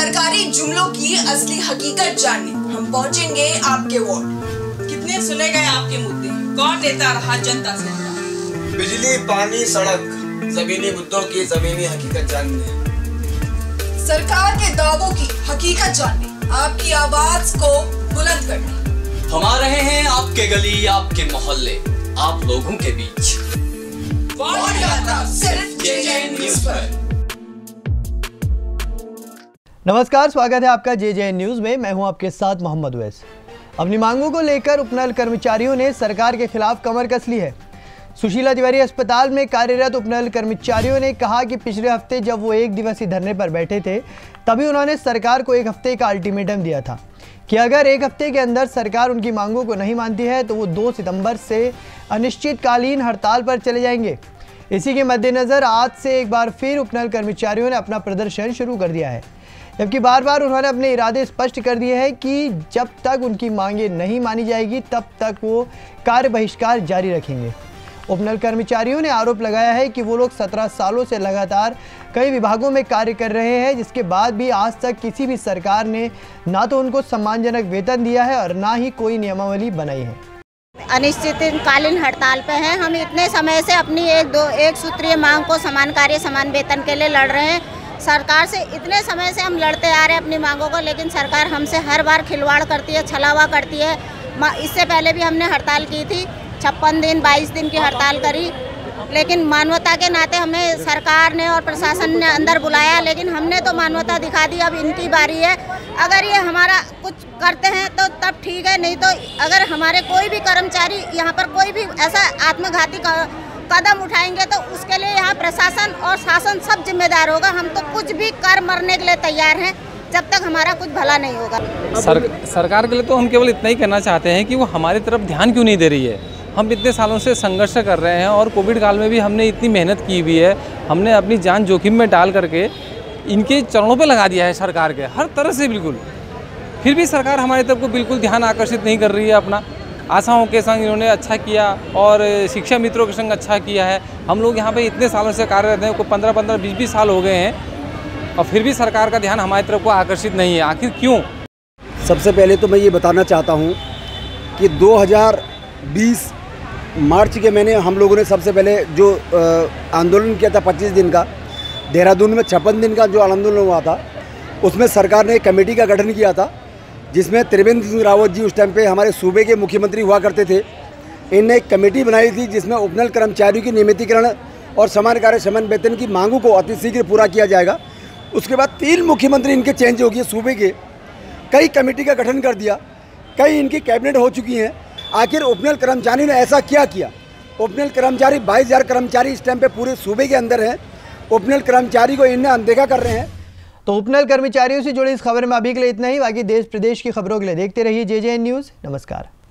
सरकारी जुमलों की असली हकीकत जानने हम पहुंचेंगे आपके वार्ड। कितने सुने गए आपके मुद्दे, कौन लेता रहा जनता से? बिजली, पानी, सड़क, जमीनी मुद्दों की जमीनी हकीकत जानने, सरकार के दावों की हकीकत जानने, आपकी आवाज को बुलंद करने। हम आ रहे हैं आपके गली, आपके मोहल्ले, आप लोगों के बीच। वार्ड यात्रा सिर्फ जेजेएन न्यूज़ पर। नमस्कार, स्वागत है आपका जेजेएन न्यूज़ में। मैं हूं आपके साथ मोहम्मद उवैस। अपनी मांगों को लेकर उपनल कर्मचारियों ने सरकार के खिलाफ कमर कस ली है। सुशीला तिवारी अस्पताल में कार्यरत उपनल कर्मचारियों ने कहा कि पिछले हफ्ते जब वो एक दिवसीय धरने पर बैठे थे तभी उन्होंने सरकार को एक हफ्ते का अल्टीमेटम दिया था कि अगर एक हफ्ते के अंदर सरकार उनकी मांगों को नहीं मानती है तो वो 2 सितंबर से अनिश्चितकालीन हड़ताल पर चले जाएंगे। इसी के मद्देनज़र आज से एक बार फिर उपनल कर्मचारियों ने अपना प्रदर्शन शुरू कर दिया है, जबकि बार बार उन्होंने अपने इरादे स्पष्ट कर दिए हैं कि जब तक उनकी मांगें नहीं मानी जाएगी तब तक वो कार्य बहिष्कार जारी रखेंगे। उपनल कर्मचारियों ने आरोप लगाया है कि वो लोग 17 सालों से लगातार कई विभागों में कार्य कर रहे हैं, जिसके बाद भी आज तक किसी भी सरकार ने ना तो उनको सम्मानजनक वेतन दिया है और ना ही कोई नियमावली बनाई है। अनिश्चितकालीन हड़ताल पे हैं। हम इतने समय से अपनी एक सूत्रीय मांग को समान कार्य समान वेतन के लिए लड़ रहे हैं। सरकार से इतने समय से हम लड़ते आ रहे हैं अपनी मांगों को, लेकिन सरकार हमसे हर बार खिलवाड़ करती है, छलावा करती है। इससे पहले भी हमने हड़ताल की थी, 56 दिन 22 दिन की हड़ताल करी, लेकिन मानवता के नाते हमें सरकार ने और प्रशासन ने अंदर बुलाया, लेकिन हमने तो मानवता दिखा दी। अब इनकी बारी है। अगर ये हमारा कुछ करते हैं तो तब ठीक है, नहीं तो अगर हमारे कोई भी कर्मचारी यहाँ पर कोई भी ऐसा आत्मघाती कदम उठाएंगे तो उसके लिए यहाँ प्रशासन और शासन सब जिम्मेदार होगा। हम तो कुछ भी कर मरने के लिए तैयार हैं जब तक हमारा कुछ भला नहीं होगा। सरकार के लिए तो हम केवल इतना ही कहना चाहते हैं कि वो हमारी तरफ ध्यान क्यों नहीं दे रही है। हम इतने सालों से संघर्ष कर रहे हैं और कोविड काल में भी हमने इतनी मेहनत की हुई है। हमने अपनी जान जोखिम में डाल करके इनके चरणों पे लगा दिया है सरकार के हर तरह से बिल्कुल, फिर भी सरकार हमारी तरफ को बिल्कुल ध्यान आकर्षित नहीं कर रही है। अपना आशाओं के संग इन्होंने अच्छा किया और शिक्षा मित्रों के संग अच्छा किया है। हम लोग यहाँ पे इतने सालों से कार्यरत हैं, 15-15, 20-20 साल हो गए हैं और फिर भी सरकार का ध्यान हमारी तरफ को आकर्षित नहीं है। आखिर क्यों? सबसे पहले तो मैं ये बताना चाहता हूँ कि 2020 मार्च के महीने हम लोगों ने सबसे पहले जो आंदोलन किया था 25 दिन का, देहरादून में 56 दिन का जो आंदोलन हुआ था, उसमें सरकार ने एक कमेटी का गठन किया था जिसमें त्रिवेंद्र सिंह रावत जी उस टाइम पे हमारे सूबे के मुख्यमंत्री हुआ करते थे। इनने एक कमेटी बनाई थी जिसमें उपनल कर्मचारियों की नियमितीकरण और समान कार्य समान वेतन की मांगों को अतिशीघ्र पूरा किया जाएगा। उसके बाद 3 मुख्यमंत्री इनके चेंज हो गए सूबे के, कई कमेटी का गठन कर दिया, कई इनकी कैबिनेट हो चुकी हैं। आखिर उपनल कर्मचारी ने ऐसा क्या किया? उपनल कर्मचारी 22,000 कर्मचारी इस टाइम पे पूरे सूबे के अंदर हैं। उपनल कर्मचारी को इन्हें अनदेखा कर रहे हैं। तो उपनल कर्मचारियों से जुड़ी इस खबर में अभी के लिए इतना ही। बाकी देश प्रदेश की खबरों के लिए देखते रहिए जेजेएन न्यूज़। नमस्कार।